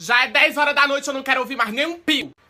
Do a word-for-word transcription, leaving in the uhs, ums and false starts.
Já é dez horas da noite, eu não quero ouvir mais nem um pio.